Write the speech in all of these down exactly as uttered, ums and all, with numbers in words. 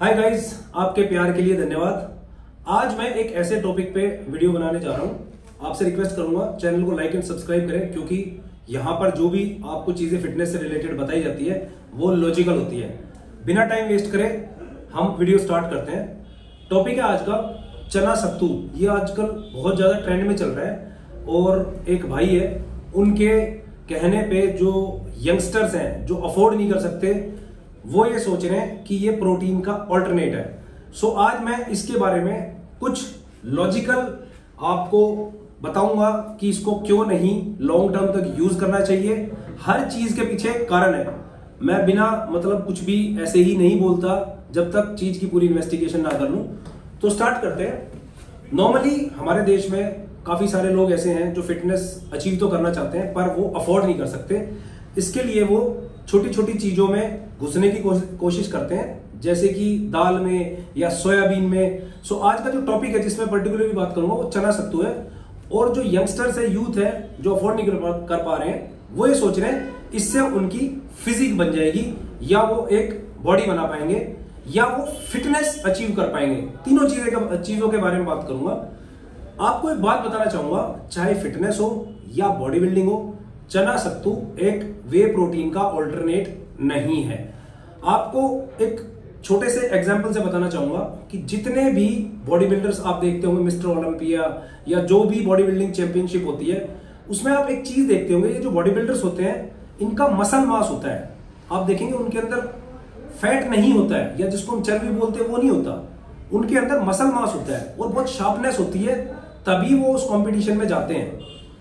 Hi guys, आपके प्यार के लिए धन्यवाद। आज मैं एक ऐसे टॉपिक पे वीडियो बनाने जा रहा हूं। आपसे रिक्वेस्ट करूंगा चैनल को लाइक एंड सब्सक्राइब करें, क्योंकि यहां पर जो भी आपको चीजें फिटनेस से रिलेटेड बताई जाती है वो लॉजिकल होती है। बिना टाइम वेस्ट करे हम वीडियो स्टार्ट करते हैं। टॉपिक है आज का चना सत्तू। ये आजकल बहुत ज्यादा ट्रेंड में चल रहा है और एक भाई है, उनके कहने पे जो यंगस्टर्स हैं जो अफोर्ड नहीं कर सकते वो ये सोच रहे हैं कि ये प्रोटीन का ऑल्टरनेट है। सो so, आज मैं इसके बारे में कुछ लॉजिकल आपको बताऊंगा कि इसको क्यों नहीं लॉन्ग टर्म तक यूज करना चाहिए। हर चीज के पीछे कारण है। मैं बिना मतलब कुछ भी ऐसे ही नहीं बोलता जब तक चीज की पूरी इन्वेस्टिगेशन ना कर लूं। तो स्टार्ट करते हैं। नॉर्मली हमारे देश में काफी सारे लोग ऐसे हैं जो फिटनेस अचीव तो करना चाहते हैं पर वो अफोर्ड नहीं कर सकते। इसके लिए वो छोटी छोटी चीजों में घुसने की कोशिश करते हैं, जैसे कि दाल में या सोयाबीन में। सो आज का जो टॉपिक है जिसमें पर्टिकुलरली बात करूंगा वो चना सत्तू है। और जो यंगस्टर्स है, यूथ है, जो अफोर्ड नहीं कर पा रहे हैं वो ये सोच रहे हैं इससे उनकी फिजिक बन जाएगी या वो एक बॉडी बना पाएंगे या वो फिटनेस अचीव कर पाएंगे। तीनों चीजें चीजों के बारे में बात करूंगा। आपको एक बात बताना चाहूंगा, चाहे फिटनेस हो या बॉडी बिल्डिंग हो, चना सत्तू एक वे प्रोटीन का ऑल्टरनेट नहीं है। आपको एक छोटे से एग्जांपल से बताना चाहूंगा कि जितने भी बॉडी बिल्डर्स आप देखते होंगे, मिस्टर ओलंपिया या जो भी बॉडी बिल्डिंग चैंपियनशिप होती है, उसमें आप एक चीज देखते होंगे, ये जो बॉडी बिल्डर्स होते हैं इनका मसल मास होता है। आप देखेंगे उनके अंदर फैट नहीं होता है, या जिसको हम चर्बी बोलते हैं वो नहीं होता। उनके अंदर मसल मास होता है और बहुत शार्पनेस होती है, तभी वो उस कंपटीशन में जाते हैं।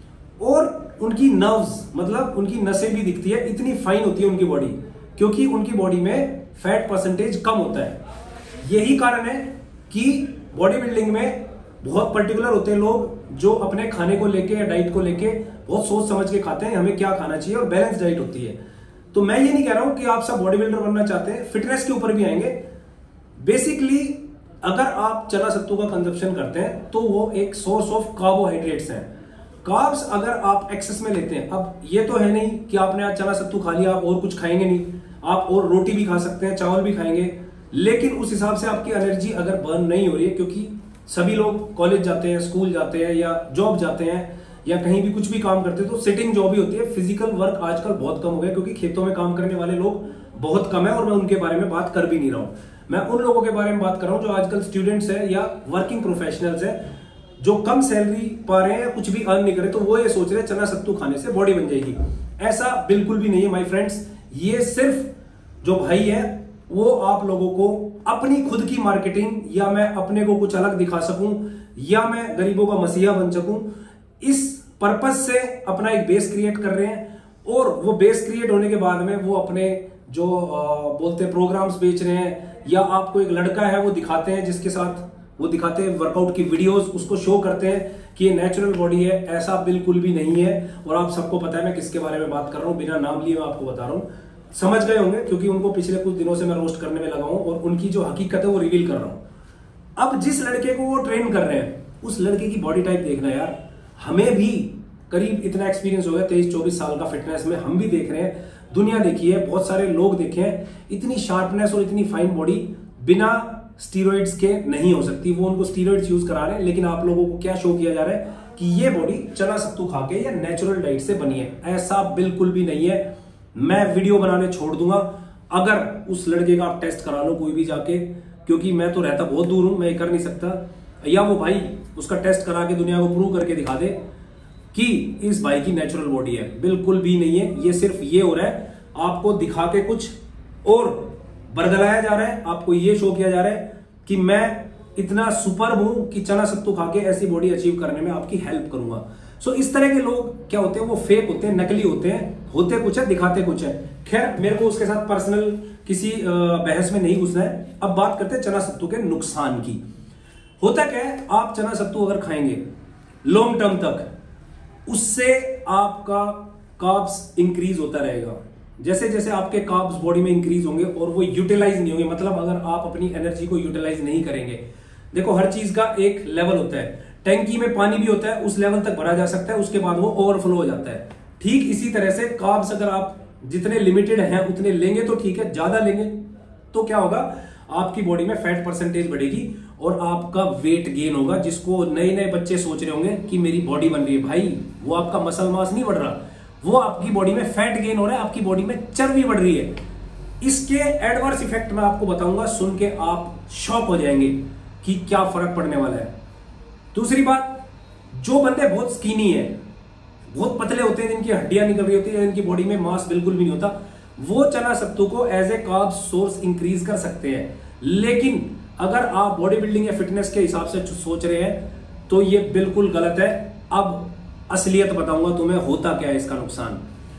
और उनकी नर्व्स मतलब उनकी नसें भी दिखती है, इतनी फाइन होती है उनकी बॉडी, क्योंकि उनकी बॉडी में फैट परसेंटेज कम होता है। यही कारण है कि बॉडी बिल्डिंग में बहुत पर्टिकुलर होते हैं लोग जो अपने खाने को लेके या डाइट को लेके बहुत सोच समझ के खाते हैं हमें क्या खाना चाहिए, और बैलेंस डाइट होती है। तो मैं ये नहीं कह रहा हूं कि आप सब बॉडी बिल्डर बनना चाहते हैं, फिटनेस के ऊपर भी आएंगे। बेसिकली अगर आप चना सत्तू का कंजप्शन करते हैं तो वो एक सोर्स ऑफ कार्बोहाइड्रेट्स है। कार्ब्स अगर आप एक्सेस में लेते हैं, अब ये तो है नहीं कि आपने आज चना सत्तू खा लिया आप और कुछ खाएंगे नहीं, आप और रोटी भी खा सकते हैं, चावल भी खाएंगे, लेकिन उस हिसाब से आपकी एनर्जी अगर बर्न नहीं हो रही है, क्योंकि सभी लोग कॉलेज जाते हैं, स्कूल जाते हैं या जॉब जाते हैं या कहीं भी कुछ भी काम करते हैं, तो सिटिंग जॉब ही होती है। फिजिकल वर्क आजकल बहुत कम हो गया, क्योंकि खेतों में काम करने वाले लोग बहुत कम है और मैं उनके बारे में बात कर भी नहीं रहा हूं। मैं उन लोगों के बारे में बात कर रहा हूं जो आजकल स्टूडेंट्स है या वर्किंग प्रोफेशनल्स है, जो कम सैलरी पा रहे हैं या कुछ भी अर्न नहीं करे, तो वो ये सोच रहे हैं चना सत्तू खाने से बॉडी बन जाएगी। ऐसा बिल्कुल भी नहीं है माय फ्रेंड्स। ये सिर्फ जो भाई है वो आप लोगों को अपनी खुद की मार्केटिंग, या मैं अपने को कुछ अलग दिखा सकूं, या मैं गरीबों का मसीहा बन सकूं, इस पर्पस से अपना एक बेस क्रिएट कर रहे हैं। और वो बेस क्रिएट होने के बाद में वो अपने जो आ, बोलते हैं प्रोग्राम्स बेच रहे हैं, या आपको एक लड़का है वो दिखाते हैं जिसके साथ वो दिखाते हैं वर्कआउट की वीडियोस, उसको शो करते हैं कि ये नेचुरल बॉडी है। ऐसा बिल्कुल भी नहीं है। और आप सबको पता है मैं किसके बारे में बात कर रहा हूं, बिना नाम लिए मैं आपको बता रहा हूं, समझ गए होंगे, क्योंकि उनको पिछले कुछ दिनों से मैं रोस्ट करने में लगा हूं और उनकी जो हकीकत है वो रिवील कर रहा हूं। अब जिस लड़के को वो ट्रेन कर रहे हैं उस लड़के की बॉडी टाइप देखना यार। हमें भी करीब इतना एक्सपीरियंस हो गया, तेईस चौबीस साल का फिटनेस में, हम भी देख रहे हैं, दुनिया देखी है, बहुत सारे लोग देखे हैं। इतनी शार्पनेस और इतनी फाइन बॉडी बिना स्टीरॉइड्स के नहीं हो सकती। वो उनको स्टीरॉइड्स यूज करा रहे हैं, लेकिन आप लोगों को क्या शो किया जा रहा है कि ये बॉडी चना सत्तू खा के या नेचुरल डाइट से बनी है। ऐसा बिल्कुल भी नहीं है। मैं वीडियो बनाने छोड़ दूंगा अगर उस लड़के का आप टेस्ट करा लो कोई भी जाके, क्योंकि मैं तो रहता बहुत दूर हूं, मैं कर नहीं सकता। या वो भाई उसका टेस्ट करा के दुनिया को प्रूव करके दिखा दे कि इस भाई की नेचुरल बॉडी है। बिल्कुल भी नहीं है। ये सिर्फ ये हो रहा है, आपको दिखा के कुछ और बरगलाया जा रहा है, आपको ये शो किया जा रहा है कि मैं इतना सुपर हूं कि चना सत्तू खा के ऐसी बॉडी अचीव करने में आपकी हेल्प करूंगा। सो इस तरह के लोग क्या होते हैं, वो फेक होते हैं, नकली होते हैं, होते कुछ है दिखाते कुछ है। खैर मेरे को उसके साथ पर्सनल किसी बहस में नहीं घुसना है। अब बात करते हैं चना सत्तू के नुकसान की। होता क्या है, आप चना सत्तू अगर खाएंगे लॉन्ग टर्म तक, उससे आपका कार्ब्स इंक्रीज होता रहेगा। जैसे जैसे आपके कार्ब्स बॉडी में इंक्रीज होंगे और वो यूटिलाइज नहीं होंगे, मतलब अगर आप अपनी एनर्जी को यूटिलाइज नहीं करेंगे, देखो हर चीज का एक लेवल होता है। टैंकी में पानी भी होता है, उस लेवल तक भरा जा सकता है, उसके बाद वो ओवरफ्लो हो जाता है। ठीक इसी तरह से कार्ब्स अगर आप जितने लिमिटेड हैं उतने लेंगे तो ठीक है, ज्यादा लेंगे तो क्या होगा, आपकी बॉडी में फैट परसेंटेज बढ़ेगी और आपका वेट गेन होगा। जिसको नए नए बच्चे सोच रहे होंगे कि मेरी बॉडी बन रही है, भाई वो आपका मसल मास नहीं बढ़ रहा, वो आपकी बॉडी में फैट गेन हो रहा है, आपकी बॉडी में चर्बी बढ़ रही है। इसके एडवर्स इफेक्ट मैं आपको बताऊंगा, सुन के आप शॉक हो जाएंगे कि क्या फर्क पड़ने वाला है। दूसरी बात, जो बंदे बहुत स्किनी है, बहुत पतले होते हैं, जिनकी हड्डियां निकल रही होती है, जिनकी बॉडी में मास बिल्कुल भी नहीं होता, वो चना सत्तू को as a carb source increase कर सकते हैं। लेकिन अगर आप बॉडी बिल्डिंग या फिटनेस के हिसाब से सोच रहे हैं तो ये बिल्कुल गलत है। अब असलियत बताऊंगा तुम्हें होता क्या है इसका नुकसान।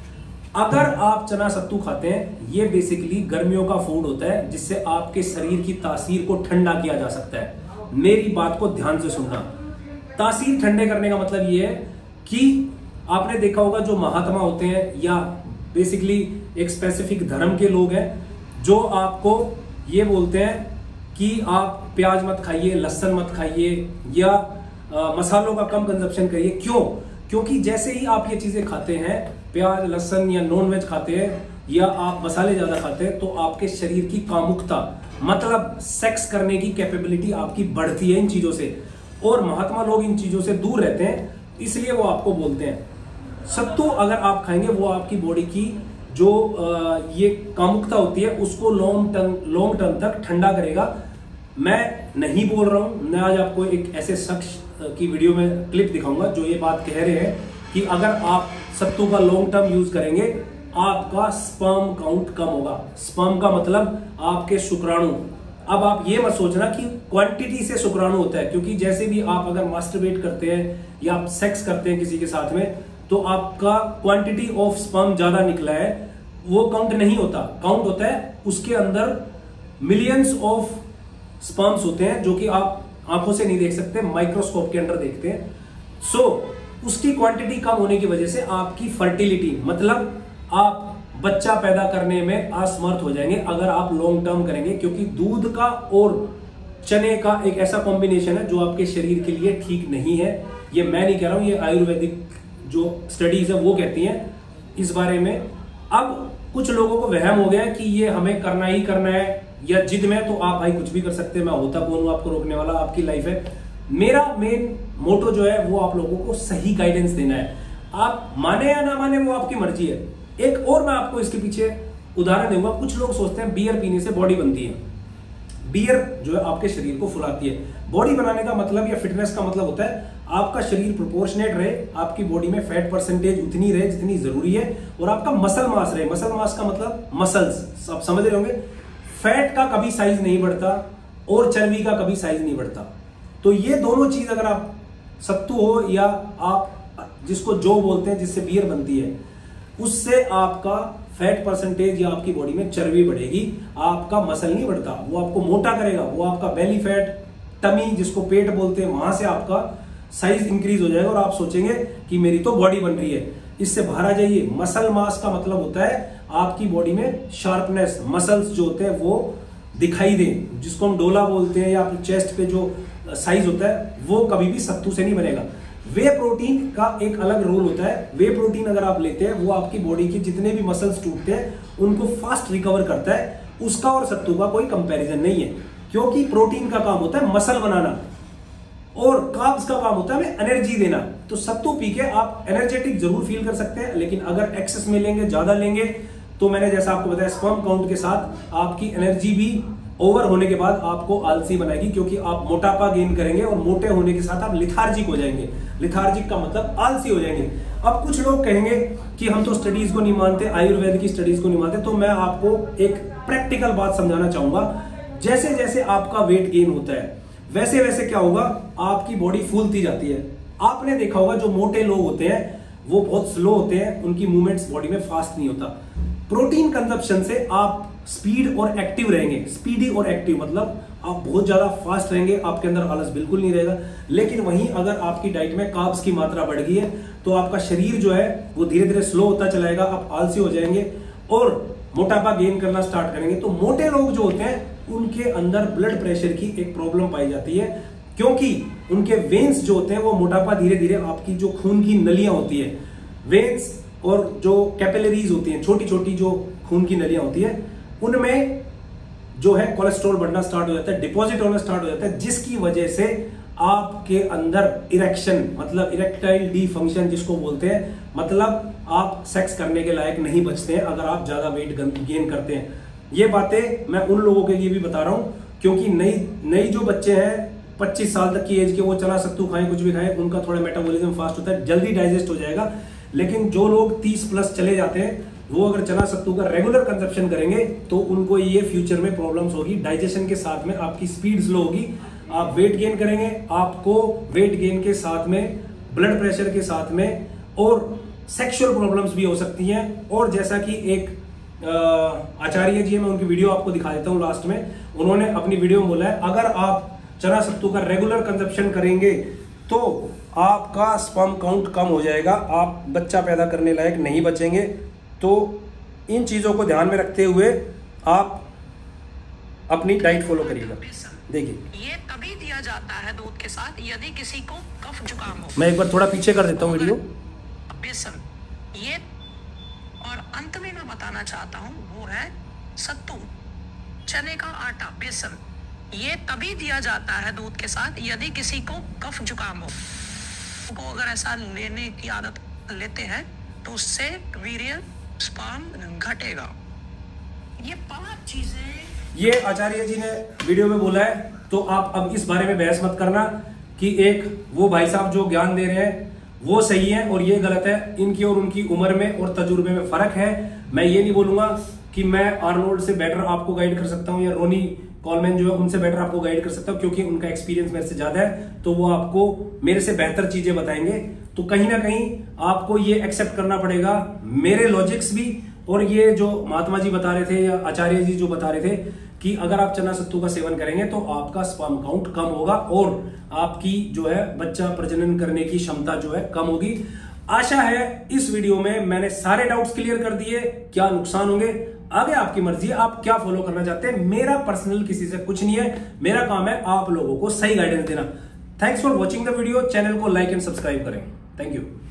अगर आप चना सत्तू खाते हैं, ये बेसिकली गर्मियों का फूड होता है जिससे आपके शरीर की तासीर को ठंडा किया जा सकता है। मेरी बात को ध्यान से सुनना। तासीर ठंडे करने का मतलब ये है कि आपने देखा होगा जो महात्मा होते हैं या बेसिकली एक स्पेसिफिक धर्म के लोग हैं जो आपको ये बोलते हैं कि आप प्याज मत खाइए, लहसुन मत खाइए या आ, मसालों का कम कंजप्शन करिए। क्यों? क्योंकि जैसे ही आप ये चीजें खाते हैं, प्याज लहसुन या नॉनवेज खाते हैं या आप मसाले ज्यादा खाते हैं, तो आपके शरीर की कामुकता मतलब सेक्स करने की कैपेबिलिटी आपकी बढ़ती है इन चीजों से। और महात्मा लोग इन चीजों से दूर रहते हैं, इसलिए वो आपको बोलते हैं सत्तू अगर आप खाएंगे वो आपकी बॉडी की जो आ, ये कामुकता होती है उसको लॉन्ग टर्म लॉन्ग टर्म तक ठंडा करेगा। मैं नहीं बोल रहा हूं, मैं आज आपको एक ऐसे शख्स की वीडियो में क्लिप दिखाऊंगा जो ये बात कह रहे हैं कि अगर आप सत्तू का लॉन्ग टर्म यूज करेंगे आपका स्पर्म काउंट कम होगा। स्पर्म का मतलब आपके शुक्राणु। अब आप ये मत सोचना कि क्वांटिटी से शुक्राणु होता है, क्योंकि जैसे भी आप अगर मास्टरबेट करते हैं या आप सेक्स करते हैं किसी के साथ में, तो आपका क्वांटिटी ऑफ स्पर्म ज्यादा निकला है, वो काउंट नहीं होता। काउंट होता है उसके अंदर मिलियंस ऑफ स्पर्म्स होते हैं जो कि आप आंखों से नहीं देख सकते, माइक्रोस्कोप के अंदर देखते हैं। सो so, उसकी क्वांटिटी कम होने की वजह से आपकी फर्टिलिटी मतलब आप बच्चा पैदा करने में असमर्थ हो जाएंगे अगर आप लॉन्ग टर्म करेंगे, क्योंकि दूध का और चने का एक ऐसा कॉम्बिनेशन है जो आपके शरीर के लिए ठीक नहीं है। ये मैं नहीं कह रहा हूं, ये आयुर्वेदिक जो स्टडीज है वो कहती हैं इस बारे में। अब कुछ लोगों को वहम हो गया कि ये हमें करना ही करना है या जिद में, तो आप भाई कुछ भी कर सकते हैं, मैं होता कौन हूं आपको रोकने वाला, आपकी लाइफ है। मेरा मेन मोटो जो है वो आप लोगों को सही गाइडेंस देना है। आप माने या ना माने वो आपकी मर्जी है। एक और मैं आपको इसके पीछे उदाहरण दूंगा। कुछ लोग सोचते हैं बियर पीने से बॉडी बनती है। बियर जो है आपके शरीर को फुलाती है। बॉडी बनाने का मतलब या फिटनेस का मतलब होता है आपका शरीर प्रोपोर्शनेट रहे, आपकी बॉडी में फैट परसेंटेज उतनी रहे जितनी जरूरी है, और आपका मसल मास रहे। मसल मास का मतलब मसल्स, आप समझ रहे होंगे। फैट का कभी साइज नहीं बढ़ता और चर्बी का कभी साइज नहीं बढ़ता। तो ये दोनों चीज अगर आप सत्तू हो या आप जिसको जो बोलते हैं जिससे बियर बनती है, उससे आपका फैट परसेंटेज या आपकी बॉडी में चर्बी बढ़ेगी, आपका मसल नहीं बढ़ता। वो आपको मोटा करेगा, वो आपका बेली फैट, टमी जिसको पेट बोलते हैं, वहां से आपका साइज इंक्रीज हो जाएगा और आप सोचेंगे कि मेरी तो बॉडी बन रही है। इससे बाहर आ जाइए। मसल मास का मतलब होता है आपकी बॉडी में शार्पनेस, मसल्स जो होते हैं वो दिखाई दें, जिसको हम डोला बोलते हैं, या अपने चेस्ट पे जो साइज होता है वो कभी भी सत्तू से नहीं बनेगा। वे प्रोटीन का एक अलग रोल होता है। वे प्रोटीन अगर आप लेते हैं वो आपकी बॉडी के जितने भी मसल्स टूटते हैं उनको फास्ट रिकवर करता है। उसका और सत्तू का कोई कंपैरिजन नहीं है, क्योंकि प्रोटीन का काम होता है मसल बनाना और कार्ब्स का काम होता है हमें एनर्जी देना। तो सत्तू पी के आप एनर्जेटिक जरूर फील कर सकते हैं, लेकिन अगर एक्सेस में लेंगे, ज्यादा लेंगे, तो मैंने जैसा आपको बताया स्पर्म काउंट के साथ आपकी एनर्जी भी ओवर होने के बाद आपको आलसी बनाएगी, क्योंकि आप मोटापा गेन करेंगे और मोटे होने के साथ आप लिथार्जिक हो जाएंगे। लिथार्जिक का मतलब आलसी हो जाएंगे। अब कुछ लोग कहेंगे कि हम तो स्टडीज को नहीं मानते, आयुर्वेद की स्टडीज को नहीं मानते, तो मैं आपको एक प्रैक्टिकल बात समझाना चाहूंगा। जैसे जैसे आपका वेट गेन होता है वैसे वैसे क्या होगा, आपकी बॉडी फूलती जाती है। आपने देखा होगा जो मोटे लोग होते हैं वो बहुत स्लो होते हैं, उनकी मूवमेंट्स बॉडी में फास्ट नहीं होता। प्रोटीन कंजप्शन से आप स्पीड और एक्टिव रहेंगे। स्पीडी और एक्टिव मतलब आप बहुत ज्यादा फास्ट रहेंगे, आपके अंदर आलस बिल्कुल नहीं रहेगा। लेकिन वहीं अगर आपकी डाइट में कार्ब्स की मात्रा बढ़ गई है तो आपका शरीर जो है वो धीरे धीरे स्लो होता चलाएगा, आप आलसी हो जाएंगे और मोटापा गेन करना स्टार्ट करेंगे। तो मोटे लोग जो होते हैं उनके अंदर ब्लड प्रेशर की एक प्रॉब्लम पाई जाती है, क्योंकि उनके वेन्स जो होते हैं वो मोटापा धीरे धीरे आपकी जो खून की नलियां होती है, वेन्स और जो कैपिलरीज होती हैं, छोटी छोटी जो खून की नलियां होती है, उनमें जो है कोलेस्ट्रॉल बढ़ना स्टार्ट हो जाता है, डिपॉजिट होना स्टार्ट हो जाता है, जिसकी वजह से आपके अंदर इरेक्शन मतलब इरेक्टाइल डिफंक्शन जिसको बोलते हैं, मतलब आप सेक्स करने के लायक नहीं बचते हैं अगर आप ज्यादा वेट गेन करते हैं। ये बातें मैं उन लोगों के लिए भी बता रहा हूं क्योंकि नई नई जो बच्चे हैं पच्चीस साल तक की एज के, वो चना सत्तू खाएं कुछ भी खाएं, उनका थोड़ा मेटाबॉलिज्म फास्ट होता है, जल्दी डाइजेस्ट हो जाएगा। लेकिन जो लोग तीस प्लस चले जाते हैं वो अगर चना सत्तू का रेगुलर कंजप्शन करेंगे तो उनको ये फ्यूचर में प्रॉब्लम्स होगी। डाइजेशन के साथ में आपकी स्पीड स्लो होगी, आप वेट गेन करेंगे, आपको वेट गेन के साथ में ब्लड प्रेशर के साथ में और सेक्सुअल प्रॉब्लम्स भी हो सकती हैं। और जैसा कि एक आचार्य जी है, मैं उनकी वीडियो आपको दिखा देता हूं लास्ट में, उन्होंने अपनी वीडियो में बोला है अगर आप चना सत्तू का रेगुलर कंजप्शन करेंगे तो आपका स्पर्म काउंट कम हो जाएगा, आप बच्चा पैदा करने लायक नहीं बचेंगे। तो इन चीजों को ध्यान में रखते हुए आप अपनी डाइट फॉलो करिएगा। देखिए ये तभी दिया जाता है दूध के साथ यदि किसी को कफ जुकाम हो। मैं एक बार थोड़ा पीछे कर देता हूँ वीडियो। बेसन ये, और अंत में मैं बताना चाहता हूँ वो है सत्तू, चने का आटा, बेसन, ये तभी दिया जाता है दूध के साथ यदि किसी को कफ जुकाम हो। को अगर ऐसा लेने की आदत लेते हैं तो उससे वीर्य स्पर्म घटेगा। ये पांच चीजें ये आचार्य जी ने वीडियो में बोला है, तो आप अब इस बारे में बहस मत करना कि एक वो भाई साहब जो ज्ञान दे रहे हैं वो सही है और ये गलत है। इनकी और उनकी उम्र में और तजुर्बे में फर्क है। मैं ये नहीं बोलूंगा कि मैं आर्नोल्ड से बेटर आपको गाइड कर सकता हूं या रोनी कॉलमैन जो है उनसे बेटर आपको गाइड कर सकता हूं, क्योंकि उनका एक्सपीरियंस मेरे से ज्यादा है, तो वो आपको मेरे से बेहतर चीजें बताएंगे। तो कहीं ना कहीं आपको ये एक्सेप्ट करना पड़ेगा मेरे लॉजिक्स भी, और ये जो महात्मा जी बता रहे थे या आचार्य जी जो बता रहे थे कि अगर आप चना सत्तू का सेवन करेंगे तो आपका स्पर्म काउंट कम होगा और आपकी जो है बच्चा प्रजनन करने की क्षमता जो है कम होगी। आशा है इस वीडियो में मैंने सारे डाउट्स क्लियर कर दिए। क्या नुकसान होंगे आगे आपकी मर्जी है, आप क्या फॉलो करना चाहते हैं। मेरा पर्सनल किसी से कुछ नहीं है, मेरा काम है आप लोगों को सही गाइडेंस देना। Thanks for watching the video. Channel को लाइक एंड सब्सक्राइब करें। Thank you.